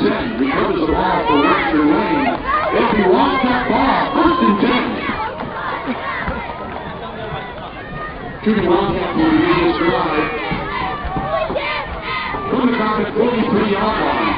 10. Recovers the ball for Western Wayne. If he lost that ball, 1st and 10. Junior Wildcat will begin this drive. From the Comet 43-yard line.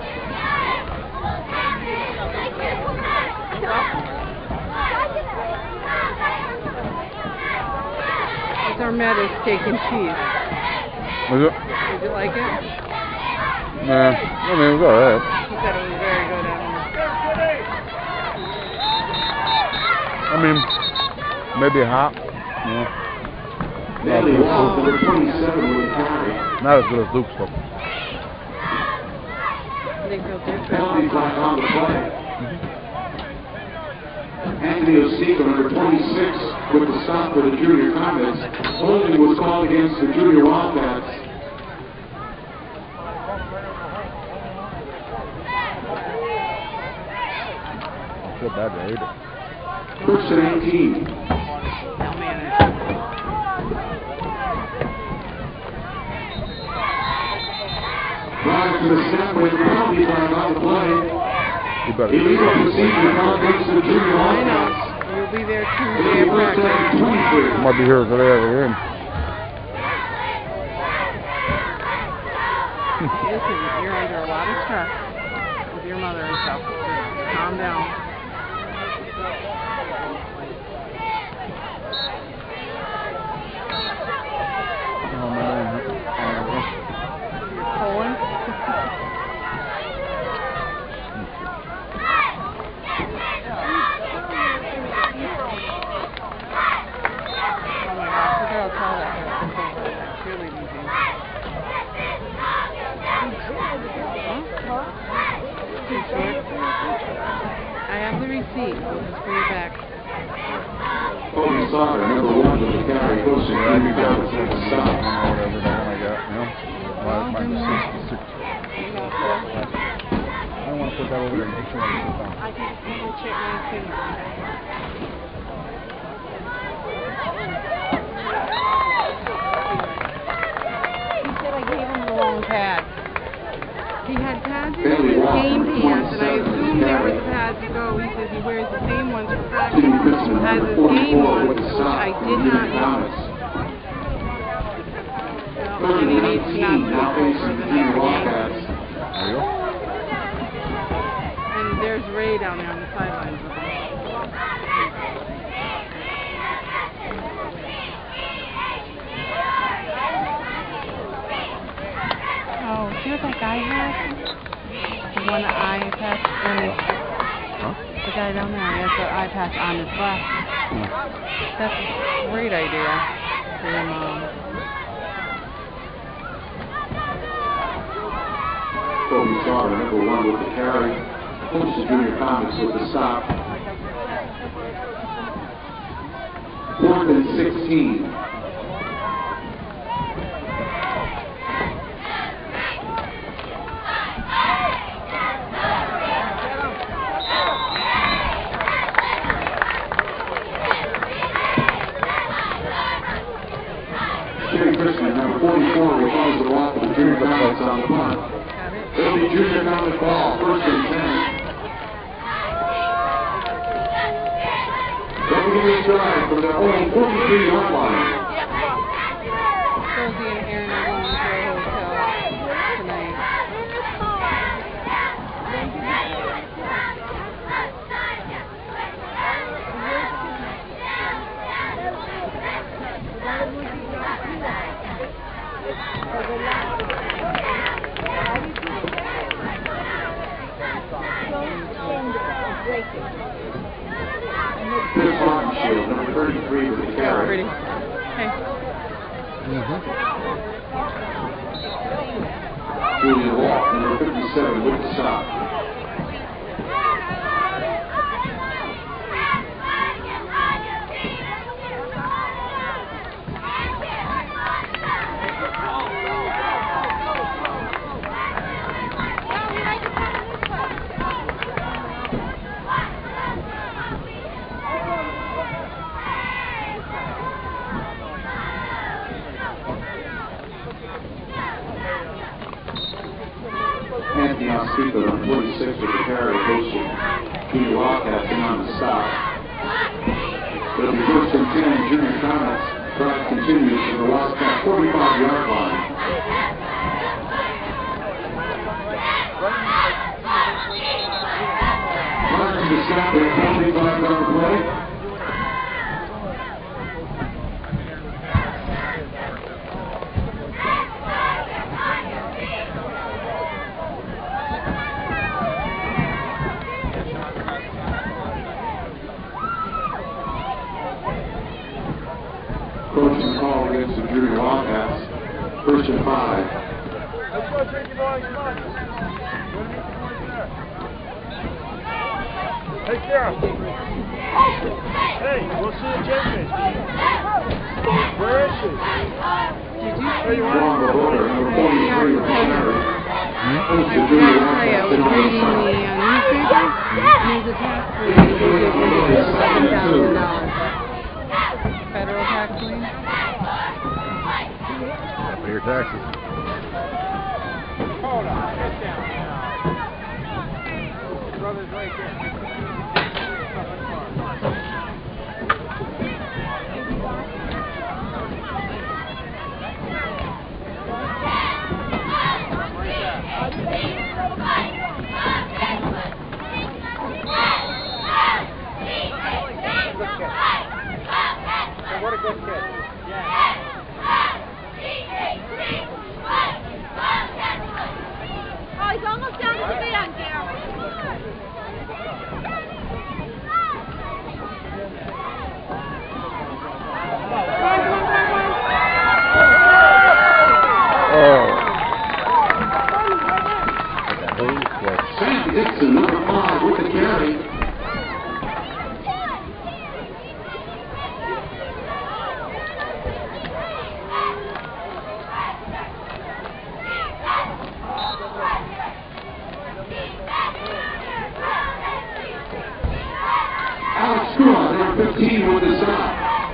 Our Meadows steak and cheese. Was it? Did you like it? Nah, I mean, it was alright. He said it was very good. I mean, maybe hot. Yeah. Bailey Wall, number 27 with the carry. Not as good as Luke's stuff. I think he'll do Penalty flag on the play. Anthony Osika, number 26, with the stop for the Junior Comets. Holding was called against the Junior Wildcats. I feel bad to hate it. 1st and 18. They'll manage. Drive to the snap with the penalty flag on the play. Illegal You procedure called against the Junior I know. Wildcats. You'll be there It'll Tuesday be at 1st practice. and 23. might be here today at the game. Listen, you're under a lot of stress with your mother and stuff. Just calm down. Oh, man. You're pulling. I have the receipt. I'll just bring it back. Cody Sauter, number 1 with the carry. Goes to Junior Comets with the stop. Whatever the one I got, you know? Mine's 66. I don't want to put that over there. Make sure I put I can check my finger. He said I gave him the wrong pads. He had pads in his game pants, and I assumed they were the pads to go. He says he wears the same ones for practice as his game ones, which I did not know. Well, and he needs to not talk over the next game. There you go. And there's Ray down there on the sidelines with him. Oh, see what that guy has? The one eye patch on his... Huh? The guy down there, he has the eye patch on his glass. That's a great idea for your mom. Kobe Sauter, number 1 with the carry. Goes to Junior Comets with the stop. 4th and 16. Number 44 recovers the ball for the Junior Comets on the punt. It'll be Junior Comet ball, 1st and 10. They'll begin this drive from their own 43-yard line. Rosie and Aaron are going to a hotel tonight. Chris Martinshield, number 33 with the carry. Pretty. Hey. Julian Walk, number 57 with the stop. Anthony Mastika on 46 with the carry, goes to Junior Wildcats in on the stop. It'll be 1st and 10, Junior Comets. Drive continues to the Wildcat 45-yard line. Martin to stop at 45-yard play. Coaching call against the Junior Wildcats. 1st and 5. Let's go, Tricky boy. Come on. Take care. Hey, we'll see you James. Where is she? Did you see Juan Baboda, number 43 with the carry. Goes to I Junior was Wildcats in on the reading stop. the newspaper, and there's a tax lien that they get rid of $7,000. Federal tax lien. Pay your taxes. Hold on. Get down. Brother's right there. What a good kid. Oh, he's almost down to the band, Gary. Sam Dixon, number 5 with the carry. Alex Straw, number 15 with the stop.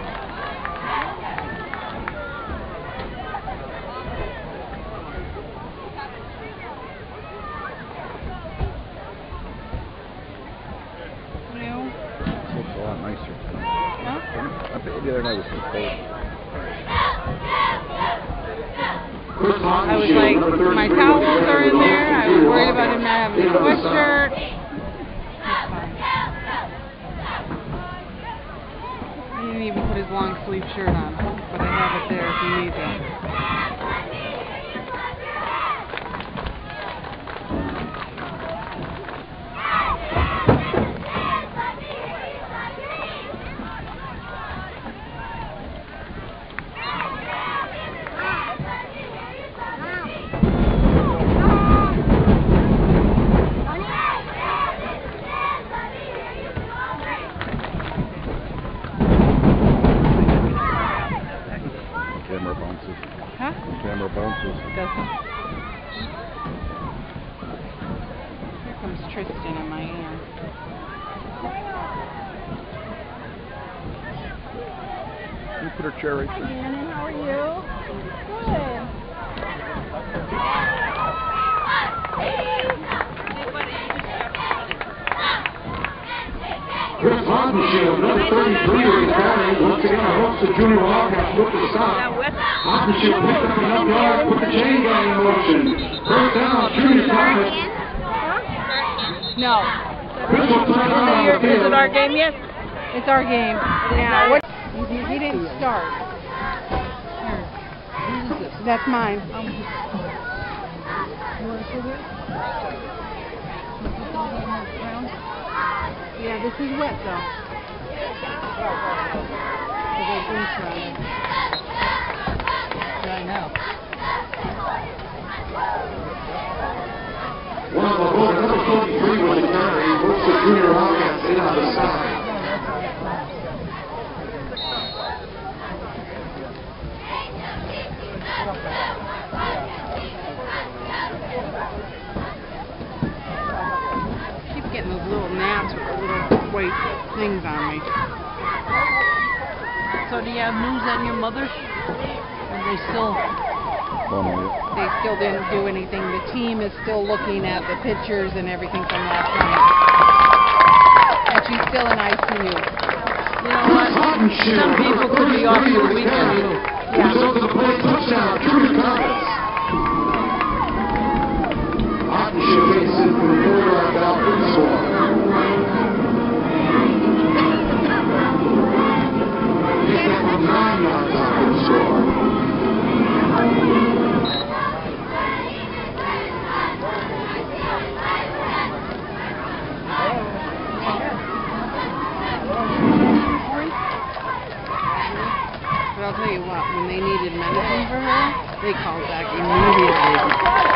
No. Looks a lot nicer. Huh? I think the other night was so cold. Chris I was Hawkins, like, number 33 my with the towels carry are in with there. I was Junior worried about him not having a Wildcats in on the stop. sweatshirt. He didn't even put his long sleeve shirt on, but I have it there if he needs it. Camera bounces. Huh? Camera bounces. Doesn't. Here comes Tristan in my ear. You put her chair right there. Shannon, how are you? Good. Chris Hawkinshield, number 33 with the carry. Once again, I hope the Junior Wildcats with the stop. Hawkinshield picked up enough yards, put the chain gang in motion. 1st down, Junior Comets. No. Chris will time out on the Is it field. our game yet? It's our game. Now, what? He didn't start. Here. That's mine. Yeah, this is wet though. I know. Juan Baboda, number 43 with the carry. Works the Junior Wildcats in on the side. Keep getting those little gnats with the little white things on me. So do you have news on your mother? Are they still They still didn't do anything. The team is still looking at the pictures and everything from last night. And she's still in ICU. You know what? Some people could be off for the weekend too. Yeah. Result of the play, touchdown, Trudy Thomas. Hottenship takes it from the 4-yard out for the score. Takes it from 9 yards out for the score. But I'll tell you what, when they needed medicine for her, they called back immediately.